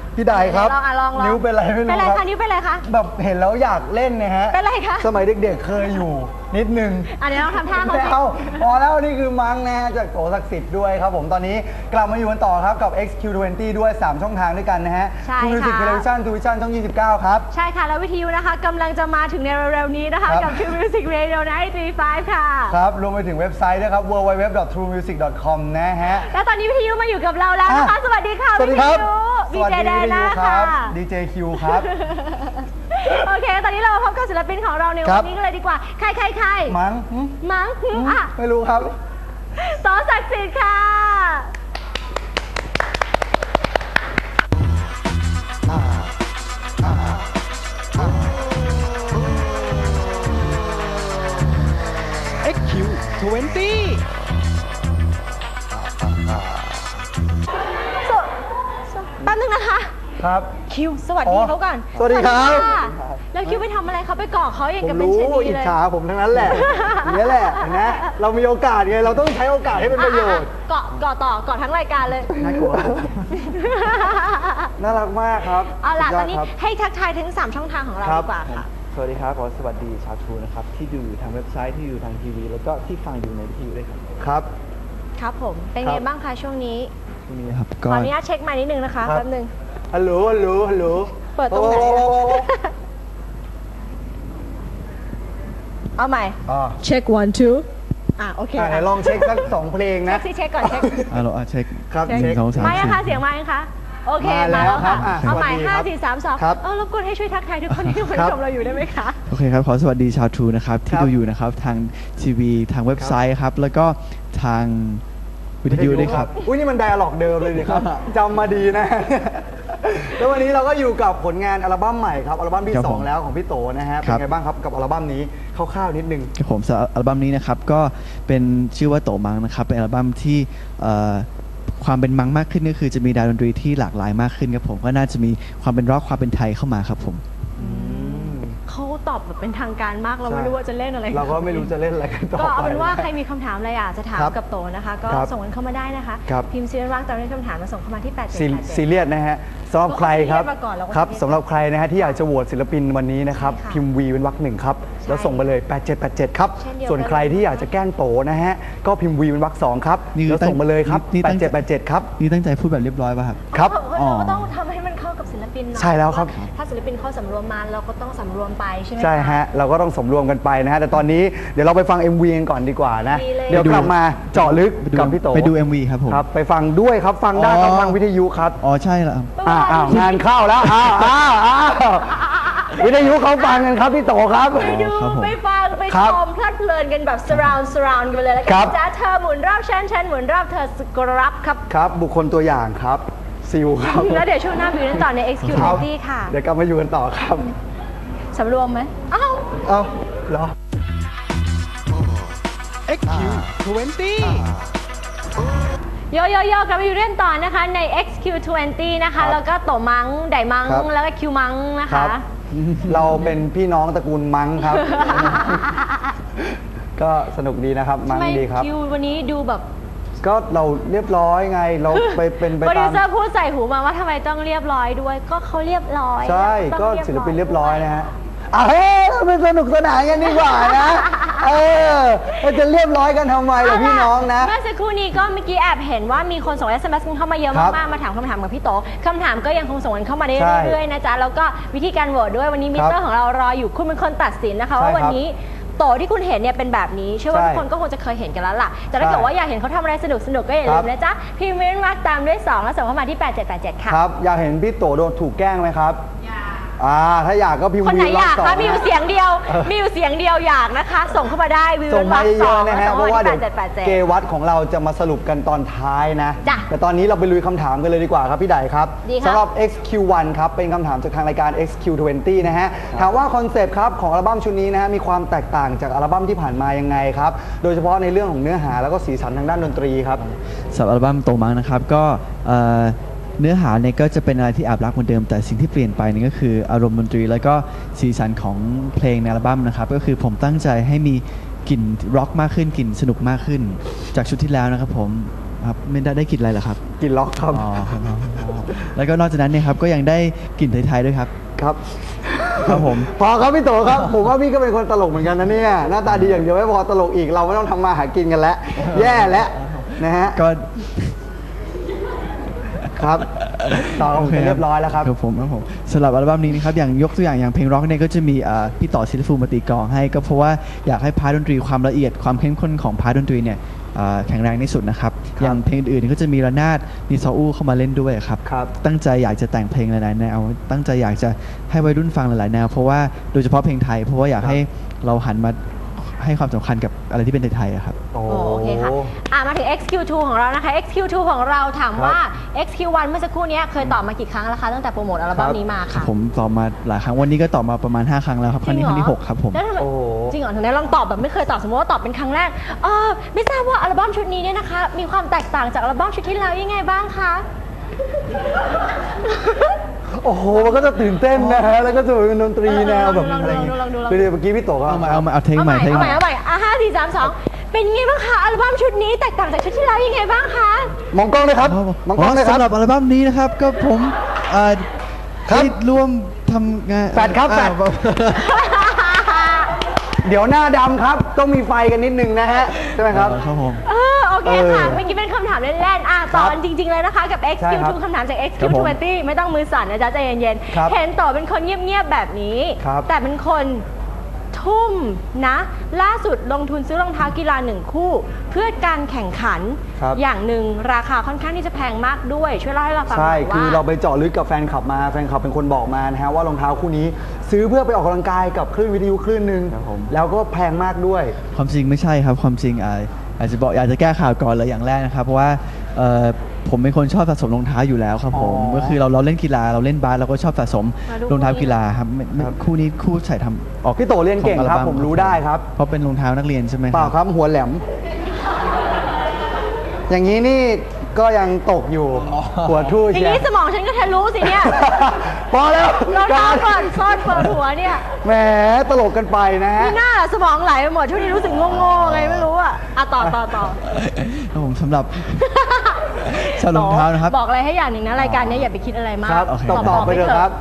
พี่ไดครับลองนิ้วเป็นไรไม่รู้ครับเป็นไรคะนิ้วเป็นไรคะแบบเห็นแล้วอยากเล่นนะฮะเป็นไรคะสมัยเด็กๆเคยอยู่นิดนึงอันนี้ต้องทำท่าเขาสิพอแล้วนี่คือมังนะฮะจากโตศักดิ์สิทธิ์ด้วยครับผมตอนนี้กลับมาอยู่กันต่อครับกับ XQ20 ด้วย3ช่องทางด้วยกันนะฮะ True Music Television True Vision ช่อง29ครับใช่ค่ะแล้ววิทยุนะคะกำลังจะมาถึงในเร็วๆนี้นะคะกับ True Music Radio 93.5 ค่ะครับรวมไปถึงเว็บไซต์ด้วยครับ www.truemusic.com นะฮะแล้วตอนนี้วิทยุมาอยู่กับเราแล้วนะคะสวัสดีค่ะสวัสดีครับวิทยุ DJ แดน่าค่ะ DJ Q ครับโอเคตอนนี้เรามาพบกับศิลปินของเราในวันนี้กันเลยดีกว่าใครมั้งอ่ะไม่รู้ครับโตศักดิ์สิทธิ์ค่ะ XQ20 แป๊บนึงนะคะครับคิวสวัสดีเขาก่อนสวัสดีครับแล้วคิวไปทำอะไรเขาไปก่อเขาอย่างกับเป็นชนีเลยอิจฉาผมทั้งนั้นแหละนี่แหละนะเรามีโอกาสไงเราต้องใช้โอกาสให้เป็นประโยชน์ก่อต่อก่อทั้งรายการเลยน่ากลัวน่ารักมากครับเอาล่ะตอนนี้ให้ทักทายทั้ง3ช่องทางของเราดีกว่าค่ะสวัสดีครับขอสวัสดีชาวทูนะครับที่ดูทางเว็บไซต์ที่ดูทางทีวีแล้วก็ที่ฟังอยู่ในวิทยุด้วยครับครับผมเป็นไงบ้างคะช่วงนี้ครับขออนุญาตเช็คไมค์นิดนึงนะคะแป๊บนึงฮัลโหลเปิดตรงไหนเอาใหม่เช็ค 1 2โอเคไหนลองเช็คสัก2เพลงนะเช็คก่อนเช็คเช็คครับเช็คไม่นะคะเสียงมาคะโอเคมาแล้วค่ะเอาใหม่5 4 3 2รบกวนให้ช่วยทักทายทุกคนที่มาชมเราอยู่ได้ไหมคะโอเคครับขอสวัสดีชาวทูนะครับที่ดูอยู่นะครับทางทีวีทางเว็บไซต์ครับแล้วก็ทางวิทยุด้วยครับอุ้ยนี่มันไดอะล็อกเดิมเลยดิครับจำมาดีนะแล้ววันนี้เราก็อยู่กับผลงานอัลบั้มใหม่ครับอัลบั้มที่2แล้วของพี่โตนะฮะเป็นไงบ้างครับกับอัลบั้มนี้คร่าวๆนิดนึงผมอัลบั้มนี้นะครับก็เป็นชื่อว่าโตมังนะครับเป็นอัลบั้มที่ความเป็นมังมากขึ้นก็คือจะมีดนตรีที่หลากหลายมากขึ้นครับผมก็น่าจะมีความเป็นร็อกความเป็นไทยเข้ามาครับผมเขาตอบแบบเป็นทางการมากเราไม่รู้ว่าจะเล่นอะไรเราก็ไม่รู้จะเล่นอะไรกันต่อไปก็เอาเป็นว่าใครมีคำถามอะไรอยากจะถามกับโตนะคะก็ส่งกันเข้ามาได้นะคะพิมพ์ซีรีส์ว่างตามด้วยคำถามมาส่งเข้ามาที่8 ซีเรียสนะฮะสำหรับใครครับสำหรับใครนะฮะที่อยากจะโหวตศิลปินวันนี้นะครับพิมพ์วีเป็นวรรค1ครับแล้วส่งไปเลย8787ครับส่วนใครที่อยากจะแกล้งโตนะฮะก็พิมพ์วีเป็นวรรค2ครับแล้วส่งมาเลยครับ8787ครับนี่ตั้งใจพูดแบบเรียบร้อยป่ะครับครับเราต้องทำให้มันเข้ากับศิลปินหน่อยใช่แล้วครับถ้าศิลปินเข้าสำรวมมาเราก็ต้องสำรวมไปใช่ไหมใช่ฮะเราก็ต้องสำรวมกันไปนะฮะแต่ตอนนี้เดี๋ยวเราไปฟัง MV กันก่อนดีกว่านะเดี๋ยวกลับมาเจาะลึกกับพี่โตไปดู MV ครับผมไปฟังด้วยครับฟังได้ต้องฟังวิทยุครับใช่แล้วงานเข้าแล้ววิทยุเขาฟังกันครับพี่โตครับไปดูไปฟังไปชมเพลิดเพลินกันแบบ surround กันไปเลยแล้วกันจ้าเธอหมุนรอบฉันหมุนรอบเธอสกรับครับบุคคลตัวอย่างครับซิลครับแล้วเดี๋ยวช่วงหน้าวิวกันต่อใน XQ20 ค่ะเดี๋ยวกลับมาอยู่กันต่อครับสำรวมไหมเหรอ XQ20 โยกลับมาอยู่เรื่องต่อนะคะใน XQ20 นะคะแล้วก็โตมังไดมังแล้วก็คิวมังนะคะเราเป็นพี่น้องตระกูลมังครับก็สนุกดีนะครับมังดีครับคิววันนี้ดูแบบก็เราเรียบร้อยไงเราไปเป็นไปตามโปรดิวเซอร์พูดใส่หูมาว่าทำไมต้องเรียบร้อยด้วยก็เขาเรียบร้อยใช่ก็ศิลปินเรียบร้อยนะฮะเราไปสนุกสนานกันดีกว่านะเราจะเรียบร้อยกันทำไมล่ะพี่น้องนะเมื่อสักครู่นี้ก็เมื่อกี้แอบเห็นว่ามีคนส่ง SMS เข้ามาเยอะมากๆมาถามคำถามกับพี่โตคำถามก็ยังคงส่งกันเข้ามาได้เรื่อยๆนะจ๊ะแล้วก็วิธีการโหวตด้วยวันนี้มิเตอร์ของเรารออยู่คุณเป็นคนตัดสินนะคะว่าวันนี้โตที่คุณเห็นเนี่ยเป็นแบบนี้เชื่อว่าทุกคนก็คงจะเคยเห็นกันแล้วล่ะแต่ถ้าเกิดว่าอยากเห็นเขาทำอะไรสนุกก็อย่าลืมนะจ๊ะพิมพ์เม้นต์มาตามด้วย2แล้วส่งเข้ามาที่8787ค่ะครับอยากเห็นพี่โตโดนถูกแกล้งไหมครับถ้าอยากก็พิมพ์คนไหนอยากคะมีอยู่เสียงเดียวอยากนะคะส่งเข้ามาได้ส่งมาเยอะนะฮะเพราะว่าเดี๋ยวเกวัตของเราจะมาสรุปกันตอนท้ายนะแต่ตอนนี้เราไปลุยคำถามกันเลยดีกว่าครับพี่ไดครับสำหรับ XQ1 ครับเป็นคำถามจากทางรายการ XQ20 นะฮะถามว่าคอนเซปต์ครับของอัลบั้มชุดนี้นะฮะมีความแตกต่างจากอัลบั้มที่ผ่านมายังไงครับโดยเฉพาะในเรื่องของเนื้อหาแล้วก็สีสันทางด้านดนตรีครับสำหรับอัลบั้มโตมังนะครับก็เนื้อหาเนี่ยก็จะเป็นอะไรที่อาบรักเหมือนเดิมแต่สิ่งที่เปลี่ยนไปนี่ก็คืออารมณ์ดนตรีแล้วก็สีสันของเพลงในอัลบั้มนะครับก็คือผมตั้งใจให้มีกลิ่นร็อกมากขึ้นกลิ่นสนุกมากขึ้นจากชุดที่แล้วนะครับผมครับไม่ได้กลิ่นอะไรเหรอครับกลิ่นล็อกครับอ๋อครับแล้วก็นอกจากนั้นเนี่ยครับก็ยังได้กลิ่นไทยๆด้วยครับครับครับผมพอครับพี่โตครับ ผมว่าพี่ก็เป็นคนตลกเหมือนกันนะเนี่ยหน้าตาดีอย่างเดียวไม่พอตลกอีกเราไม่ต้องทำมาหากินกันแล้วแย่แล้วนะฮะก็ครับต่อผมเรียบร้อยแล้วครับครับผมสำหรับอัลบั้มนี้นะครับอย่างยกตัวอย่างเพลงร็อกเนี่ยก็จะมีพี่ต่อศิลฟูมาตีกลองให้ก็เพราะว่าอยากให้พาร์ทดนตรีความละเอียดความเข้มข้นของพาร์ทดนตรีเนี่ยแข็งแรงที่สุดนะครับอย่างเพลงอื่นๆก็จะมีระนาดมีซออู้เข้ามาเล่นด้วยครับ ตั้งใจอยากจะแต่งเพลงหลายๆแนวตั้งใจอยากจะให้วัยรุ่นฟังหลายๆแนวเพราะว่าโดยเฉพาะเพลงไทยเพราะว่าอยากให้เราหันมาให้ความสำคัญกับอะไรที่เป็นไทยๆครับโอเคค่ะมาถึง XQ2 ของเรานะคะ XQ2 ของเราถามว่า XQ1 เมื่อสักครู่นี้เคยตอบมากี่ครั้งแล้วคะตั้งแต่โปรโมทอัลบั้มนี้มาค่ะผมตอบมาหลายครั้งวันนี้ก็ตอบมาประมาณ5ครั้งแล้วครับครั้งนี้ครั้งที่6ครับผมจริงเหรอถึงได้ลองตอบแบบไม่เคยตอบสมมติว่าตอบเป็นครั้งแรกไม่ทราบว่าอัลบั้มชุดนี้เนี่ยนะคะมีความแตกต่างจากอัลบั้มชุดที่แล้วยังไงบ้างคะโอ้โหมันก็จะตื่นเต้นนะฮะแล้วก็จะเป็นดนตรีแนวแบบอะไรอย่างเงี้ยคือเมื่อกี้พี่โตก็เอาเทคใหม่ 5 4 3 2เป็นไงบ้างคะอัลบั้มชุดนี้แตกต่างจากชุดที่แล้วยังไงบ้างคะมองกล้องเลยครับมองกล้องเลยครับสำหรับอัลบั้มนี้นะครับก็ผมที่ร่วมทำงานแฟดครับแฟดเดี๋ยวหน้าดำครับต้องมีไฟกันนิดนึงนะฮะใช่ไหมครับครับผมโอเคค่ะเมื่อกี้เป็นคำถามเล่นๆต่อจริงๆเลยนะคะกับ XQ2 คำถามจาก XQ20 ไม่ต้องมือสั่นนะจ๊ะใจเย็นๆเห็นต่อเป็นคนเงียบๆแบบนี้แต่เป็นคนทุ่มนะล่าสุดลงทุนซื้อรองเท้ากีฬา1คู่เพื่อการแข่งขันอย่างหนึ่งราคาค่อนข้างที่จะแพงมากด้วยช่วยเล่าให้เราฟังหน่อยว่าคือเราไปเจาะลึกกับแฟนคลับมาแฟนคลับเป็นคนบอกมานะฮะว่ารองเท้าคู่นี้ซื้อเพื่อไปออกกำลังกายกับคลื่นวิทยุคลื่นหนึ่งแล้วก็แพงมากด้วยความจริงไม่ใช่ครับความจริงอยากจะแก้ข่าวก่อนเลยอย่างแรกนะครับเพราะว่าผมเป็นคนชอบสะสมรองเท้าอยู่แล้วครับผมก็คือเราเล่นกีฬาเราเล่นบาสเราก็ชอบสะสมรองเท้ากีฬาครับคู่นี้คู่ใส่ทำออกพี่โตเรียนเก่งครับผมรู้ได้ครับเพราะเป็นรองเท้านักเรียนใช่ไหมเปล่าครับหัวแหลมอย่างนี้นี่ก็ยังตกอยู่หัวทู่ทีนี้สมองฉันก็ทะลุสิเนี่ยพอแล้วเราเท้าเปิดซ่อนเปิดหัวเนี่ยแหมตลกกันไปนะฮะนี่หน้าสมองไหลไปหมดช่วงนี้รู้สึกโง่ๆไงไม่รู้ต่อผมสำหรับรองเท้านะครับบอกอะไรให้อย่างหนึ่งนะรายการนี้อย่าไปคิดอะไรมากตอบไปเลยครับ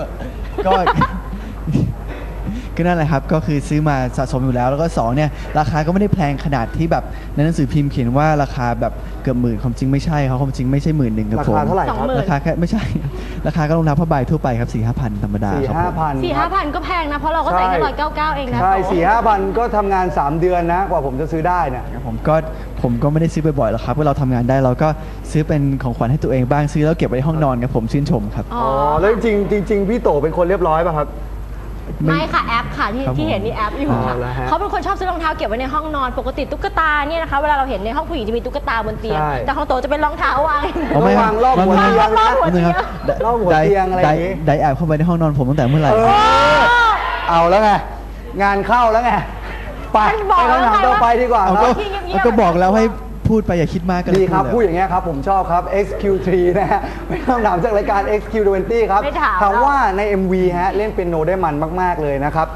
ก็นั่นแหละครับก็คือซื้อมาสะสมอยู่แล้วก็2เนี่ยราคาก็ไม่ได้แพงขนาดที่แบบในหนังสือพิมพ์เขียนว่าราคาแบบเกือบหมื่นความจริงไม่ใช่ครับความจริงไม่ใช่11,000ครับผมราคาเท่าไหร่ครับราคาแค่ไม่ใช่ราคาก็รองเท้าผ้าใบทั่วไปครับ 4-5,000 ธรรมดาครับ 4-5,000 ก็แพงนะเพราะเราก็ใส่แค่199เองนะใช่ 4-5,000 ก็ทำงาน3เดือนนะกว่าผมจะซื้อได้นะผมก็ไม่ได้ซื้อบ่อยๆหรอกครับเมื่อเราทำงานได้เราก็ซื้อเป็นของขวัญให้ตัวเองบ้างซื้อแล้วเก็บไว้ในห้องนอนครับผมชื่นชมครับแล้วจริงพี่โตเป็นคนเรียบร้อยป่ะครับไม่ค่ะแอปค่ะที่เห็นนี่แอปอยู่ค่ะเขาเป็นคนชอบซื้อรองเท้าเก็บไว้ในห้องนอนปกติตุ๊กตาเนี่ยนะคะเวลาเราเห็นในห้องผู้หญิงจะมีตุ๊กตาบนเตียงแต่ของโตจะเป็นรองเท้าวางวางรอบหัวเตียงรอบหัวเตียงอะไรอย่างนี้ได้แอบเข้าไปในห้องนอนผมตั้งแต่เมื่อไหร่เอาแล้วไงงานเข้าแล้วไงไปคำถามต่อไปดีกว่าก็บอกแล้วให้พูดไปอย่าคิดมากกันดีครับพูดอย่างเงี้ยครับผมชอบครับ XQ3 นะฮะเป็นคำถามจากรายการ XQ20 ครับถามว่าใน MV ฮะเล่นเปียโนได้มันมากๆเลยนะครับ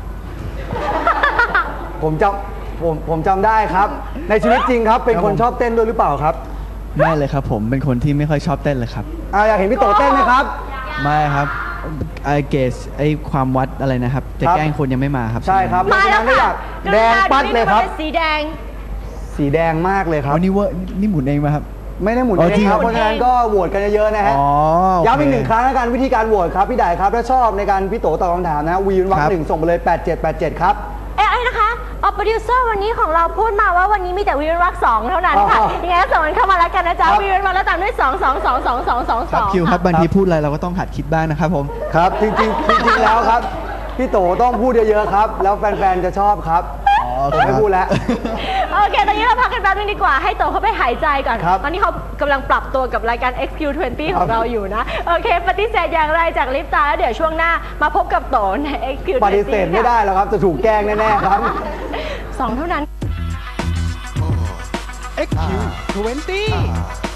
ผมจำได้ครับในชีวิตจริงครับเป็นคนชอบเต้นด้วยหรือเปล่าครับไม่เลยครับผมเป็นคนที่ไม่ค่อยชอบเต้นเลยครับอยากเห็นพี่โตเต้นไหมครับไม่ครับเกสความวัดอะไรนะครับจะแกล้งคนยังไม่มาครับใช่ครับมาแล้วค่ะแดงปัดเลยครับสีแดงมากเลยครับนี่หมุนเองไหมครับไม่ได้หมุนเองครับเพราะฉะนั้นก็โหวตกันเยอะๆนะฮะย้ำอีก1 ครั้งในการวิธีการโหวตครับพี่ไดครับถ้าชอบในการพี่โตตอบคำถามนะวีนวัก1ส่งไปเลย8787ครับนะคะโปรดิวเซอร์วันนี้ของเราพูดมาว่าวันนี้มีแต่วีนวัก2เท่านั้นค่ะยังไงส่งกันเข้ามาแล้วกันนะจ๊ะวีนวักแล้วตามด้วย2 คิวครับบางทีพูดอะไรเราก็ต้องหัดคิดบ้างนะครับผมครับจริงแล้วครับพี่โตต้องพูดเยอะๆครับแล้วแฟนๆจะชอบครับผมไม่พูดแล้วโอเคตอนนี้เราพักกันแป๊บนึงดีกว่าให้โตเขาไปหายใจก่อนตอนนี้เขากำลังปรับตัวกับรายการ XQ20 ของเราอยู่นะโอเคปฏิเสธอย่างไรจากลิฟตาแล้วเดี๋ยวช่วงหน้ามาพบกับโตใน XQ20 ปฏิเสธไม่ได้แล้วครับจะถูกแกล้งแน่ๆครับ 2เท่านั้น XQ20